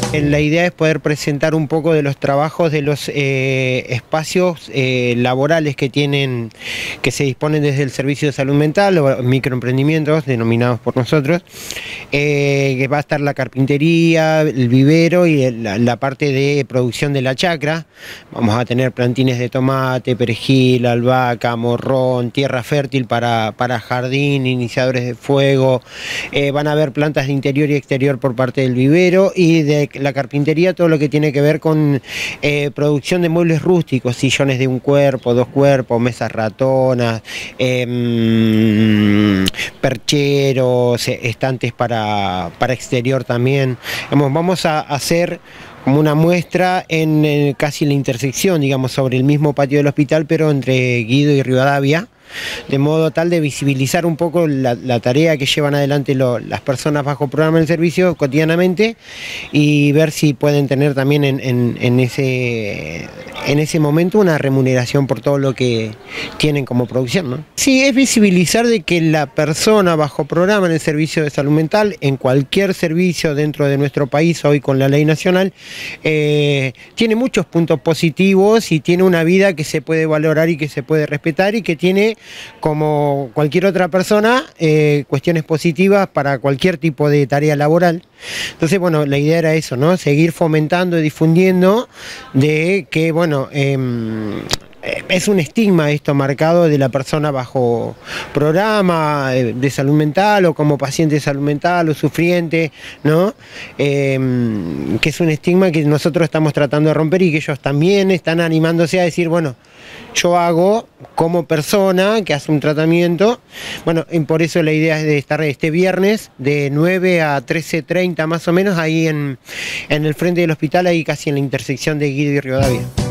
La idea es poder presentar un poco de los trabajos de los espacios laborales que se disponen desde el Servicio de Salud Mental o microemprendimientos denominados por nosotros, que va a estar la carpintería, el vivero y la parte de producción de la chacra. Vamos a tener plantines de tomate, perejil, albahaca, morrón, tierra fértil para jardín, iniciadores de fuego. Van a haber plantas de interior y exterior por parte del vivero, y de la carpintería todo lo que tiene que ver con producción de muebles rústicos, sillones de un cuerpo, dos cuerpos, mesas ratonas, percheros, estantes para exterior también. Vamos a hacer como una muestra en casi la intersección, digamos, sobre el mismo patio del hospital, pero entre Guido y Rivadavia, de modo tal de visibilizar un poco la tarea que llevan adelante las personas bajo programa del servicio cotidianamente, y ver si pueden tener también en ese momento una remuneración por todo lo que tienen como producción, ¿no? Sí, es visibilizar de que la persona bajo programa en el servicio de salud mental, en cualquier servicio dentro de nuestro país hoy con la ley nacional, tiene muchos puntos positivos y tiene una vida que se puede valorar y que se puede respetar, y que tiene, como cualquier otra persona, cuestiones positivas para cualquier tipo de tarea laboral. Entonces, bueno, la idea era eso, ¿no? Seguir fomentando y difundiendo de que, bueno, es un estigma esto marcado de la persona bajo programa de salud mental, o como paciente de salud mental o sufriente, ¿no? Que es un estigma que nosotros estamos tratando de romper, y que ellos también están animándose a decir, bueno, yo hago como persona que hace un tratamiento. Bueno, y por eso la idea es de estar este viernes de 9 a 13:30 más o menos, ahí en el frente del hospital, ahí casi en la intersección de Guido y Rivadavia.